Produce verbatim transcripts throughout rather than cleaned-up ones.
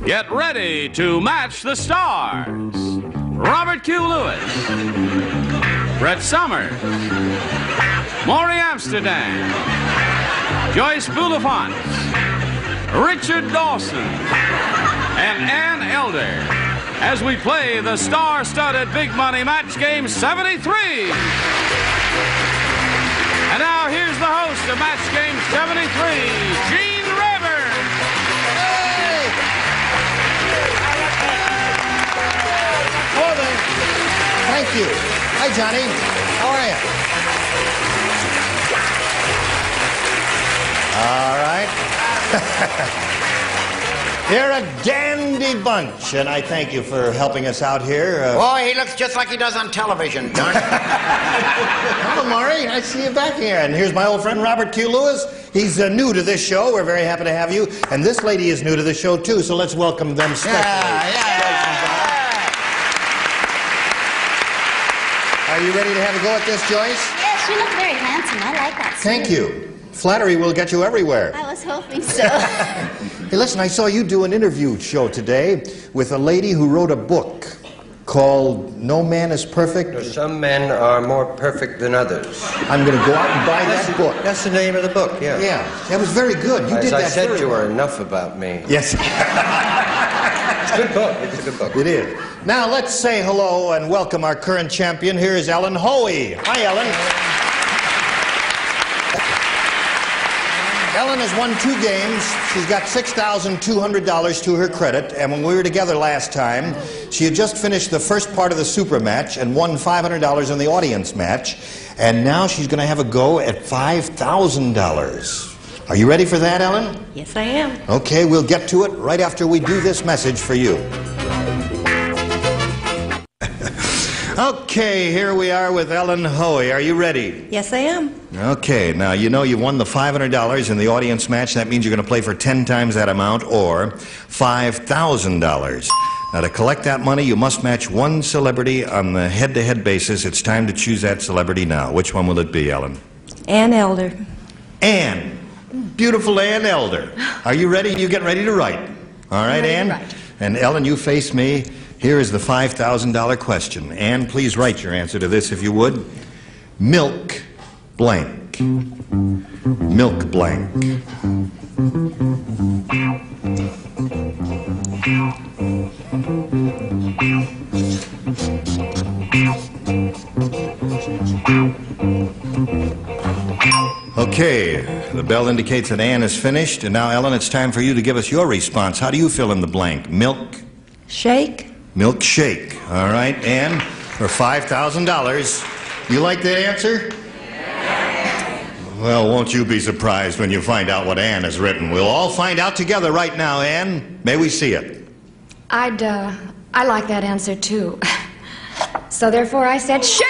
Get ready to match the stars. Robert Q. Lewis, Brett Somers, Maury Amsterdam, Joyce Bulifant, Richard Dawson, and Ann Elder as we play the star-studded Big Money Match Game seventy-three. And now here's the host of Match Game seventy-three, Gene Rayburn. Hey! Hello there. Thank you. Hi, Johnny. How are you? All right. You're a dandy bunch, and I thank you for helping us out here. Uh, Boy, he looks just like he does on television, don't he? Hello, Maury. I see you back here. And here's my old friend, Robert Q. Lewis. He's uh, new to this show. We're very happy to have you. And this lady is new to the show, too, so let's welcome them specially. Yeah, yeah. Are you ready to have a go at this, Joyce? Yes, you look very handsome. I like that. Thank you. Flattery will get you everywhere. I was hoping so. Hey, listen, I saw you do an interview show today with a lady who wrote a book called No Man is Perfect. Some men are more perfect than others. I'm going to go out and buy That's, that book. that's the name of the book, yeah. Yeah, that was very good. You As did I that said very to well. her, enough about me. Yes. It's a good book. It's a good book. It is. Now, let's say hello and welcome our current champion. Here is Ellen Hoey. Hi, Ellen. Ellen has won two games. She's got six thousand two hundred dollars to her credit. And when we were together last time, she had just finished the first part of the super match and won five hundred dollars in the audience match. And now she's going to have a go at five thousand dollars. Are you ready for that, Ellen? Yes, I am. Okay, we'll get to it right after we do this message for you. Okay, here we are with Ellen Hoey. Are you ready? Yes, I am. Okay, now you know you won the five hundred dollars in the audience match. That means you're going to play for ten times that amount, or five thousand dollars. Now, to collect that money, you must match one celebrity on the head-to-head basis. It's time to choose that celebrity now. Which one will it be, Ellen? Ann Elder. Ann. Beautiful Ann Elder. Are you ready? You get ready to write. All right, ready to Ann? write. And Ellen, you face me. Here is the five thousand dollar question. Ann, please write your answer to this if you would. Milk blank. Milk blank. Okay, the bell indicates that Ann is finished. And now, Ellen, it's time for you to give us your response. How do you fill in the blank? Milk? Shake. Milkshake. All right, Ann, for five thousand dollars. You like that answer? Well, won't you be surprised when you find out what Ann has written? We'll all find out together right now, Ann. May we see it? I'd, uh, I like that answer, too. So therefore I said, shake!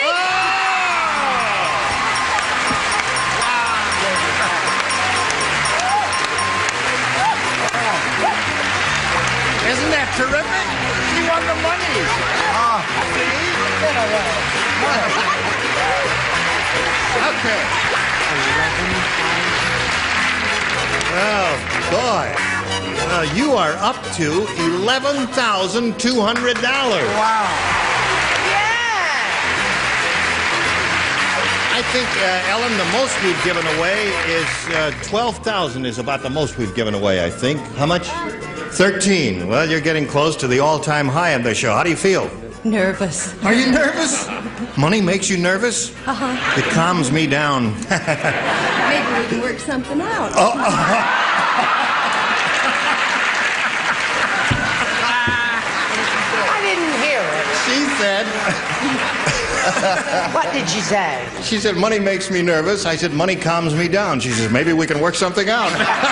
Isn't that terrific? She won the money. Oh, see? Okay. Oh, boy. Uh, you are up to eleven thousand two hundred dollars. Wow. I think, uh, Ellen, the most we've given away is uh, twelve thousand dollars is about the most we've given away, I think. How much? thirteen. Well, you're getting close to the all-time high of the show. How do you feel? Nervous. Are you nervous? Money makes you nervous? Uh-huh. It calms me down. Maybe we can work something out. Oh, oh. I didn't hear it. She said... What did she say? She said, money makes me nervous. I said, money calms me down. She says, maybe we can work something out.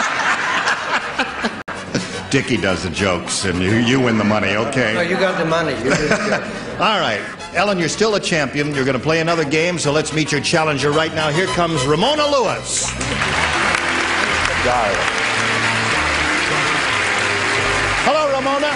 Dickie does the jokes, and you, you win the money, okay? No, you got the money. You did good. All right. Ellen, you're still a champion. You're going to play another game, so let's meet your challenger right now. Here comes Ramona Lewis. Darling. Hello, Ramona.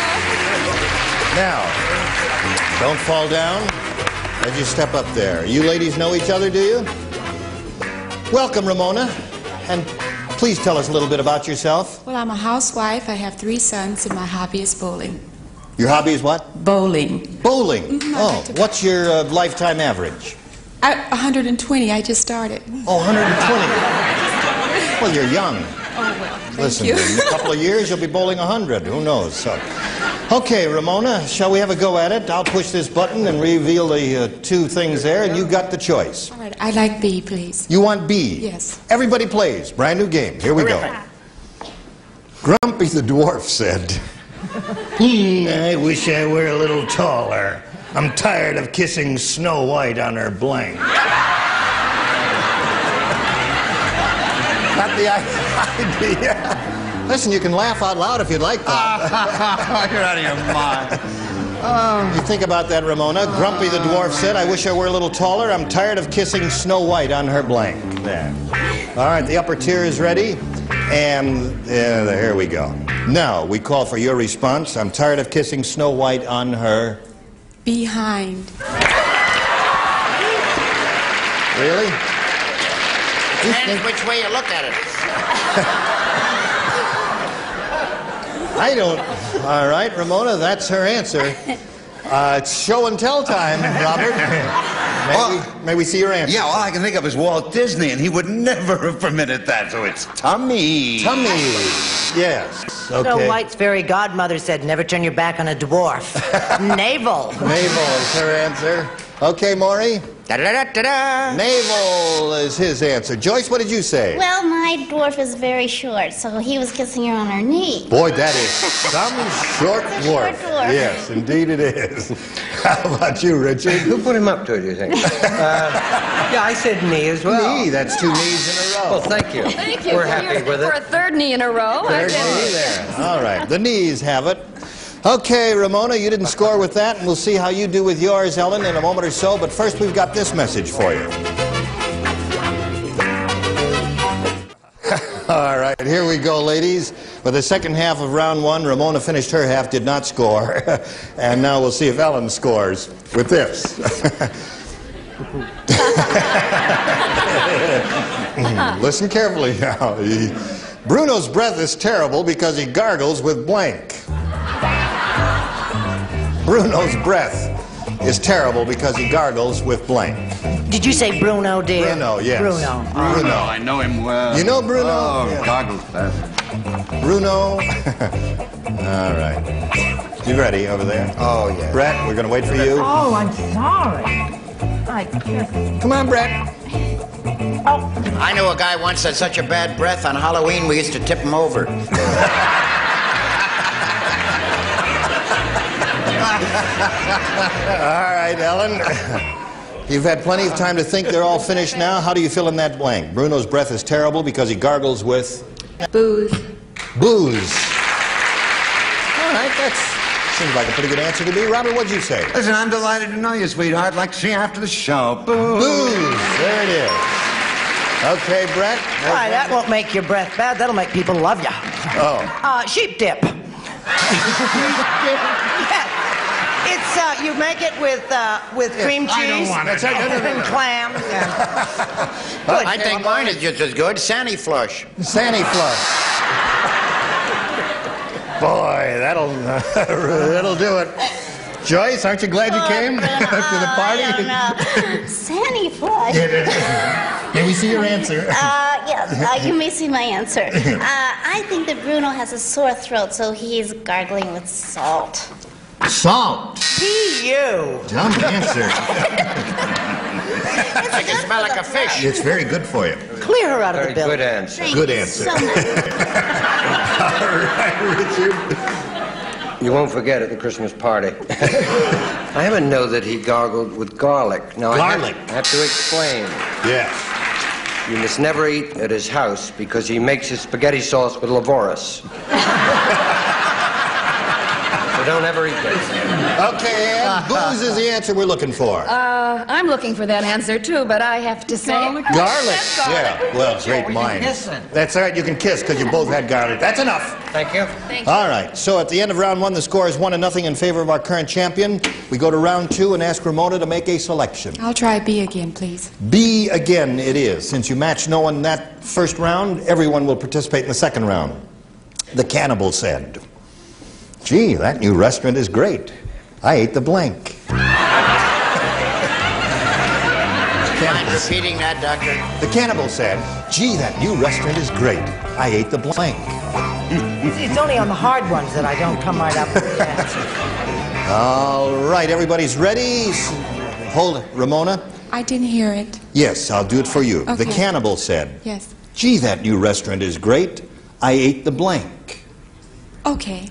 Now, don't fall down as you step up there. You ladies know each other, do you? Welcome, Ramona. And please tell us a little bit about yourself. Well, I'm a housewife. I have three sons, and my hobby is bowling. Your hobby is what? Bowling. Bowling. Mhm, I Oh, like to- what's your uh, lifetime average? I, one hundred twenty. I just started. Oh, one hundred twenty. Well, you're young. Oh, well, thank Listen, you. in a couple of years, you'll be bowling one hundred. Who knows? So, okay, Ramona, shall we have a go at it? I'll push this button and reveal the uh, two things there, and you got the choice. All right, I'd like B, please. You want B? Yes. Everybody plays. Brand new game. Here we go. Grumpy the dwarf said, hmm, I wish I were a little taller. I'm tired of kissing Snow White on her blank. Not the idea. Listen, you can laugh out loud if you'd like that. You're out of your mind. You think about that, Ramona. Grumpy the dwarf said, I wish I were a little taller. I'm tired of kissing Snow White on her blank. There. All right, the upper tier is ready. And uh, here we go. Now, we call for your response. I'm tired of kissing Snow White on her... Behind. Really? Depends which way you look at it. I don't... All right, Ramona, that's her answer. Uh, it's show and tell time, Robert. May, Well, we, may we see your answer? Yeah, all I can think of is Walt Disney, and he would never have permitted that, so it's tummy. Tummy. Yes. Okay. Snow White's fairy godmother said, never turn your back on a dwarf. Navel. Navel is her answer. Okay, Maury? Da-da-da-da-da. Navel is his answer. Joyce, what did you say? Well, my dwarf is very short, so he was kissing her on her knee. Boy, that is some short dwarf. Short dwarf. Yes, indeed it is. How about you, Richard? Who put him up to it, do you think? uh, yeah, I said knee as well. Knee, that's two knees in a row. Well, thank you. Thank you. We're happy with For a it. third knee in a row. Third knee there. All right, the knees have it. Okay, Ramona, you didn't score with that, and we'll see how you do with yours, Ellen, in a moment or so. But first, we've got this message for you. All right, here we go, ladies. For the second half of round one, Ramona finished her half, did not score. And now we'll see if Ellen scores with this. Listen carefully now. He, Bruno's breath is terrible because he gargles with blank. Bruno's breath is terrible because he gargles with blank. Did you say Bruno, dear? Bruno, yes. Bruno. Bruno. Oh, I know him well. You know Bruno? Oh, Yeah. goggles fast. Bruno. All right. You ready over there? Oh, yeah. Brett, we're going to wait for you. Oh, I'm sorry. I can't. Come on, Brett. I knew a guy once had such a bad breath on Halloween we used to tip him over. All right, Ellen. You've had plenty of time to think. They're all finished now. How do you fill in that blank? Bruno's breath is terrible because he gargles with... Booze. Booze. All right, that seems like a pretty good answer to me. Robert, what'd you say? Listen, I'm delighted to know you, sweetheart. Like to see you after the show. Boo. Booze. There it is. Okay, Brett. Why, that won't make your breath bad. That'll make people love you. Oh. Uh, sheep dip. Yeah. It's, uh, you make it with, uh, with cream cheese. I don't want it. That's right. No, no, no, And no. clam. Yeah. Good. I think mine is just as good. Sandy Flush. Sandy Flush. Boy, that'll that'll do it. Joyce, aren't you glad you Oh, came Bruno, to the party? I don't know. Sandy Flush. May we see your answer? Uh, yes, uh, you may see my answer. Uh, I think that Bruno has a sore throat, so he's gargling with salt. Salt. P U. Dumb answer. I can smell like a fish. It's very good for you. Clear her out of Very the building. good answer. Thank Good you answer. so much. All right, Richard. You won't forget at the Christmas party. I haven't know that he gargled with garlic. Now, Garlic. I have, I have to explain. Yes. You must never eat at his house because he makes his spaghetti sauce with Levoris. So So don't ever eat this. Okay, Ann, booze is the answer we're looking for. Uh, I'm looking for that answer too, but I have to say... Garlic? Yeah, well, great minds. That's all right, you can kiss because you both had garlic. That's enough. Thank you. Thank you. All right, so at the end of round one, the score is one to nothing in favor of our current champion. We go to round two and ask Ramona to make a selection. I'll try B again, please. B again it is. Since you matched no one in that first round, everyone will participate in the second round. The cannibal said, "Gee, that new restaurant is great. I ate the blank." Mind repeating that, Doctor? The cannibal said, "Gee, that new restaurant is great. I ate the blank." See, it's only on the hard ones that I don't come right up with the answer. All right, everybody's ready. Hold it, Ramona. I didn't hear it. Yes, I'll do it for you. Okay. The cannibal said, Yes. "Gee, that new restaurant is great. I ate the blank." Okay.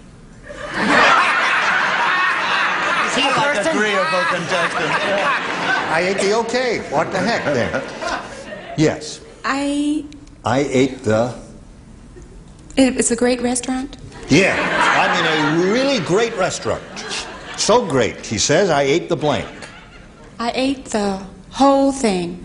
See, Thurston? Agreeable contestant. I ate the okay. What the heck then? Yes. I... I ate the... It, it's a great restaurant? Yeah, I mean a really great restaurant. So great, he says, I ate the blank. I ate the whole thing.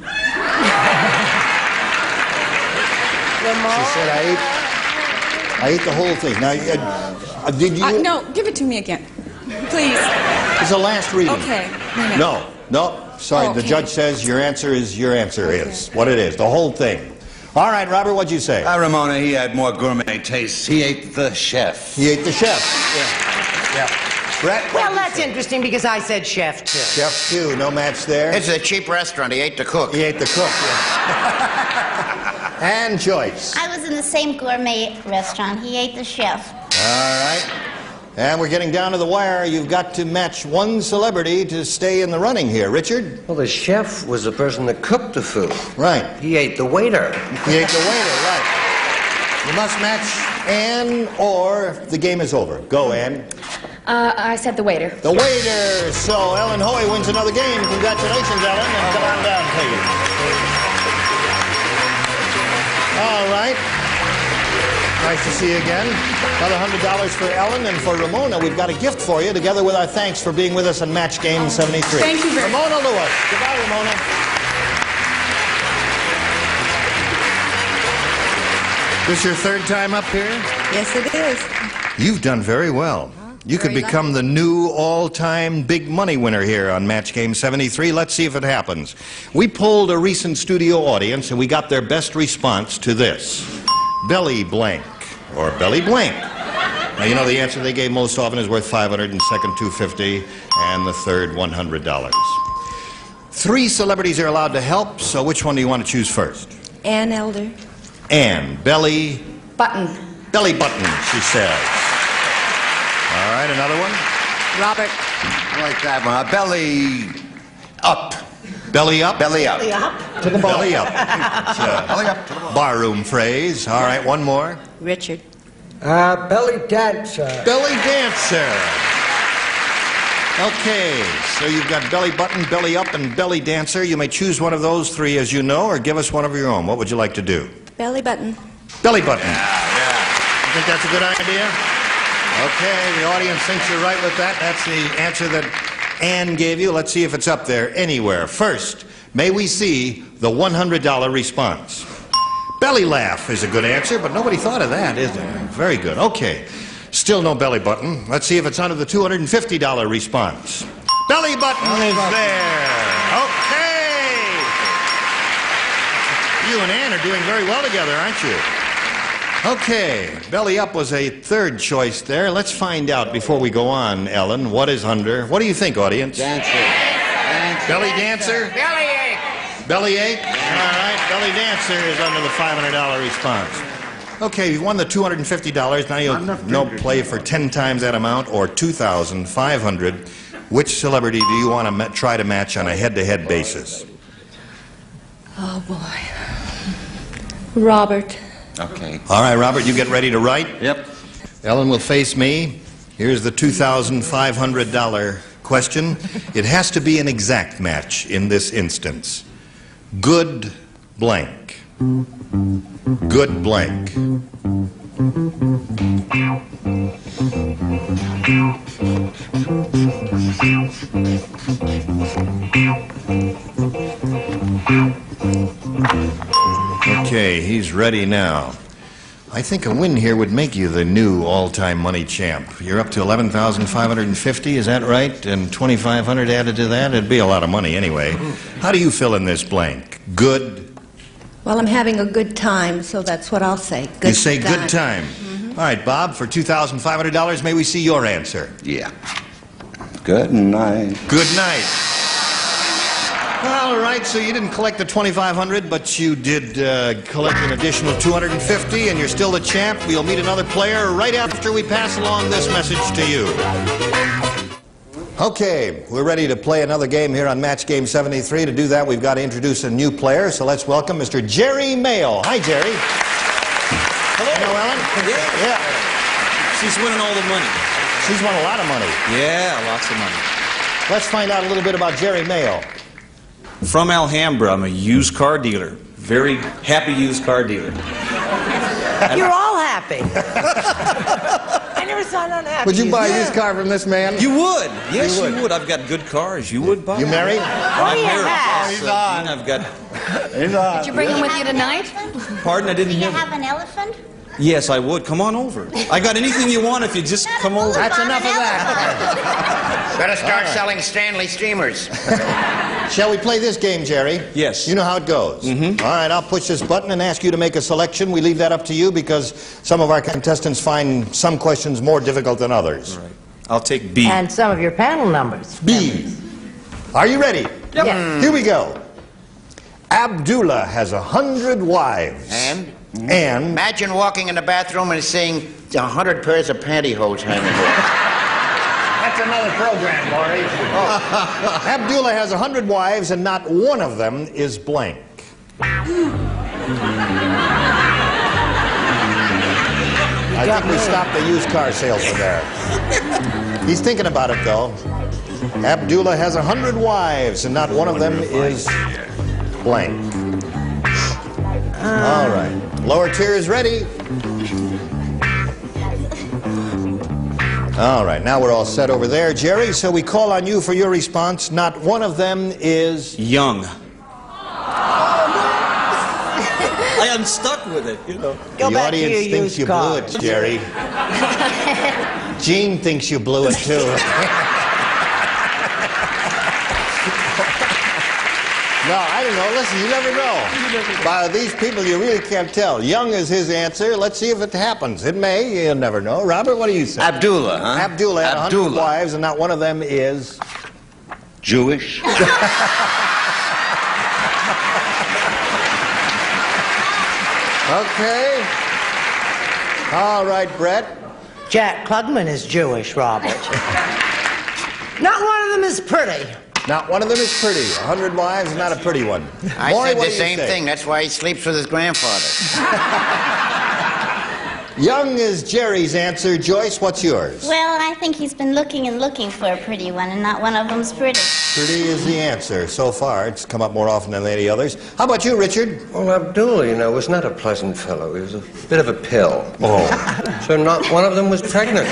She said I ate... I ate the whole thing. Now, uh, did you... Uh, no, give it to me again. Please. It's the last reading. Okay. Wait No, no, sorry, Oh, the okay. judge says your answer is your answer is what it is, the whole thing. All right, Robert, what'd you say? Uh, Ramona, he had more gourmet tastes. He ate the chef. He ate the chef. Yeah. Yeah. Brett? Well, that's interesting because I said chef, too. Chef, too. No match there. It's a cheap restaurant. He ate the cook. He ate the cook, yeah. And Joyce. I was in the same gourmet restaurant. He ate the chef. All right. And we're getting down to the wire. You've got to match one celebrity to stay in the running here. Richard? Well, the chef was the person that cooked the food. Right. He ate the waiter. He ate the waiter, right. You must match Ann or the game is over. Go, Ann. Uh, I said the waiter. The waiter. So Ellen Hoey wins another game. Congratulations, Ellen. And come on down, please. All right. Nice to see you again. Another one hundred dollars for Ellen, and for Ramona, we've got a gift for you, together with our thanks for being with us on Match Game seventy-three. Thank you very much. Ramona Lewis. Goodbye, Ramona. This your third time up here? Yes, it is. You've done very well. You could Very become the new all-time big money winner here on Match Game seventy-three. Let's see if it happens. We polled a recent studio audience, and we got their best response to this. Belly blank, or belly blank. Now, you know the answer they gave most often is worth five hundred dollars, and second two hundred fifty dollars, and the third one hundred dollars. Three celebrities are allowed to help, so which one do you want to choose first? Ann Elder. Ann, belly... Button. Belly button, she says. All right, another one? Robert. I like that one. Uh, belly up. Belly up? Belly up. Belly up. To the belly up. It's a Belly up. To the ball. barroom phrase. All right, one more. Richard. Uh, belly dancer. Belly dancer. Okay, so you've got belly button, belly up, and belly dancer. You may choose one of those three, as you know, or give us one of your own. What would you like to do? Belly button. Belly button. You think that's a good idea? Okay, the audience thinks you're right with that. That's the answer that Ann gave you. Let's see if it's up there anywhere. First, may we see the one hundred dollar response. Belly laugh is a good answer, but nobody thought of that, is there? Very good. Okay, still no belly button. Let's see if it's under the two hundred fifty dollar response. Belly button belly is button. There. Okay. You and Ann are doing very well together, aren't you? Okay, belly up was a third choice there. Let's find out before we go on, Ellen, what is under. What do you think, audience? Dancer. Dancer. Belly dancer? Belly ache. Belly ache? All right, belly dancer is under the five hundred dollar response. Okay, you won the two hundred fifty dollars. Now you'll no play for ten times that amount, or two thousand five hundred dollars. Which celebrity do you want to ma- try to match on a head-to-head basis? Oh, boy. Robert. Okay. All right, Robert, you get ready to write. Yep. Ellen will face me. Here's the two thousand five hundred dollar question. It has to be an exact match in this instance. Good blank. Good blank. ready now. I think a win here would make you the new all-time money champ. You're up to eleven thousand five hundred fifty, is that right? And twenty-five hundred added to that? It'd be a lot of money anyway. How do you fill in this blank? Good? Well, I'm having a good time, so that's what I'll say. Good You say time. good time. All right, Bob, for two thousand five hundred dollars, may we see your answer? Yeah. Good night. Good night. All right, so you didn't collect the twenty-five hundred, but you did uh, collect an additional two hundred fifty, and you're still the champ. We'll meet another player right after we pass along this message to you. Okay, we're ready to play another game here on Match Game seventy-three. To do that, we've got to introduce a new player, so let's welcome Mister Jerry Mayo. Hi, Jerry. Hello. Hello, Ellen. Yeah. Yeah. She's winning all the money. She's won a lot of money. Yeah, lots of money. Let's find out a little bit about Jerry Mayo. From Alhambra, I'm a used car dealer. Very happy used car dealer. You're all happy. I never saw an unhappy. Would you buy Yeah. this car from this man? You would. Yes, You you would. would. I've got good cars. You would buy You them. married? I'm you married. have? Yes, He's uh, on. Gene, I've got... He's on. Did you bring him with you tonight? Pardon, I Do didn't you hear have that. an elephant? Yes, I would. Come on over. I got anything you want if you just come over. That's enough of that. Better start selling Stanley steamers. Shall we play this game, Jerry? Yes. You know how it goes. Mm-hmm. All right, I'll push this button and ask you to make a selection. We leave that up to you because some of our contestants find some questions more difficult than others. All right. I'll take B. And some of your panel numbers. B. Are you ready? Yep. Yeah. Here we go. Abdullah has a hundred wives. And? And? Imagine walking in the bathroom and seeing a hundred pairs of pantyhose hanging there. That's another program, Maury. Oh. Abdullah has a hundred wives, and not one of them is blank. I think we stopped the used car salesman there. He's thinking about it, though. Abdullah has a hundred wives, and not one of them is blank. All right. Lower tier is ready. All right, now we're all set over there, Jerry, so we call on you for your response. Not one of them is... Young. I am stuck with it, you know. Go the back to audience your thinks used you car. blew it, Jerry. Gene thinks you blew it, too. No, I don't know. Listen, you never know. By these people, you really can't tell. Young is his answer. Let's see if it happens. It may. You'll never know. Robert, what do you say? Abdullah, huh? Abdullah had a hundred Abdullah. wives, and not one of them is... Jewish? Okay. All right, Brett. Jack Klugman is Jewish, Robert. Not one of them is pretty. Not one of them is pretty. A hundred wives, not a pretty one. I Maury, said what the do you same say? thing. That's why he sleeps with his grandfather. Young is Jerry's answer. Joyce, what's yours? Well, I think he's been looking and looking for a pretty one, and not one of them's pretty. Pretty is the answer. So far, it's come up more often than any others. How about you, Richard? Well, Abdullah, you know, was not a pleasant fellow. He was a bit of a pill. Oh. So not one of them was pregnant.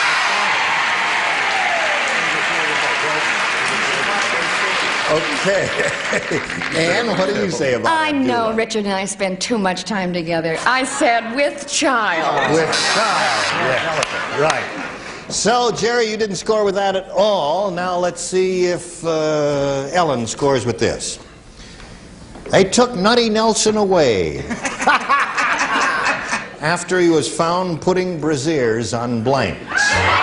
Okay. Ann, what do you say about I Abdullah? know Richard and I spend too much time together. I said with child. With child. Yeah. Right. So, Jerry, you didn't score with that at all. Now let's see if uh, Ellen scores with this. They took Nutty Nelson away after he was found putting brassieres on blanks.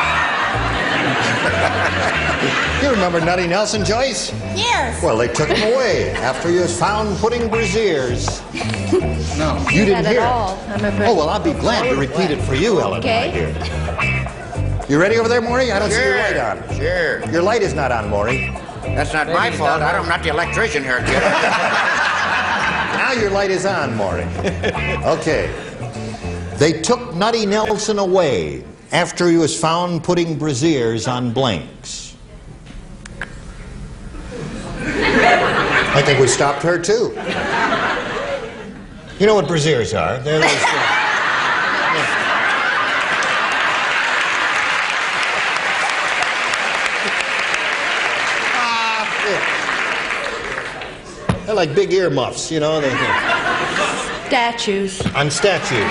You remember Nutty Nelson, Joyce? Yes. Well, they took him away after he was found putting brassieres. No. You didn't Not hear at it. all. I'm afraid. Oh, well, I'll be glad to repeat it for you, Ellen. Okay. Right here. You ready over there, Maury? I don't see your light on. Sure. Your light is not on, Maury. That's not my fault. I don't- I'm not the electrician here, kid. Now your light is on, Maury. Okay. They took Nutty Nelson away after he was found putting brassieres on blanks. I think we stopped her, too. You know what brassieres are? They're those things. They're like big earmuffs, you know. They, they... statues. On statues.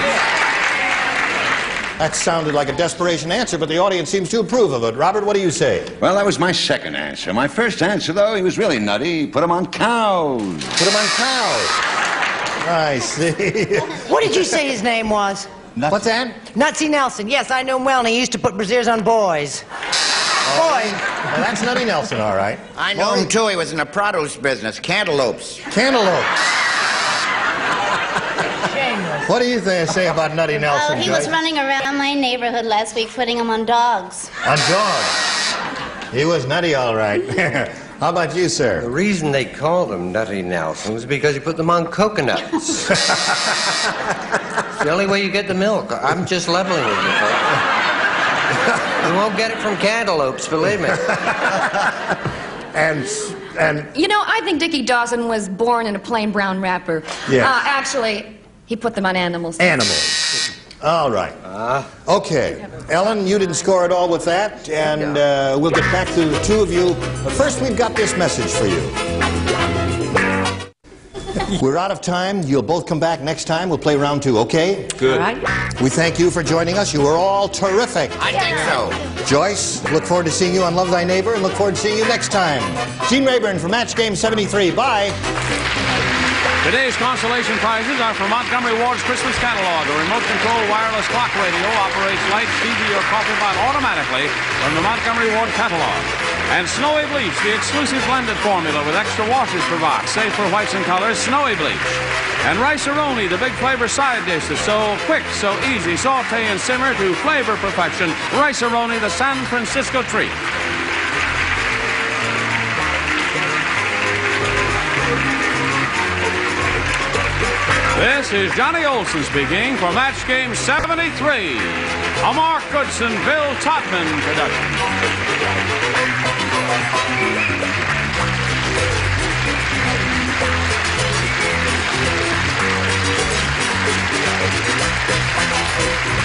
That sounded like a desperation answer, but the audience seems to approve of it. Robert, what do you say? Well, that was my second answer. My first answer, though, he was really nutty. He put them on cows. Put them on cows. I see. What did you say his name was? Nutsy. What's that? Nutsy Nelson. Yes, I know him well, and he used to put brassieres on boys. Boys. Well, that's Nutty Nelson, all right. I know him, too. He was in the produce business. Cantaloupes. Cantaloupes. What do you th say about Nutty Nelson, Oh, he Joyce? was running around my neighborhood last week putting them on dogs. On dogs. He was nutty, all right. How about you, sir? The reason they called him Nutty Nelson was because he put them on coconuts. It's the only way you get the milk. I'm just leveling with you, folks. You won't get it from cantaloupes, believe me. And, and... You know, I think Dickie Dawson was born in a plain brown wrapper. Yes. Uh, actually, he put them on animals. Animals. All right. Okay. Ellen, you didn't score at all with that, and uh, we'll get back to the two of you. But first, we've got this message for you. We're out of time. You'll both come back next time. We'll play round two, okay? Good. All right. We thank you for joining us. You were all terrific. I think so. Joyce, look forward to seeing you on Love Thy Neighbor, and look forward to seeing you next time. Gene Rayburn for Match Game seventy-three. Bye. Today's consolation prizes are from Montgomery Ward's Christmas catalog. A remote-controlled wireless clock radio operates lights, T V, or coffee pot automatically from the Montgomery Ward catalog. And Snowy Bleach, the exclusive blended formula with extra washes per box, safe for whites and colors, Snowy Bleach. And Rice-A-Roni, the big flavor side dish that's so quick, so easy, saute and simmer to flavor perfection. Rice-A-Roni, the San Francisco treat. This is Johnny Olson speaking for Match Game seventy-three, a Mark Goodson, Bill Todman production.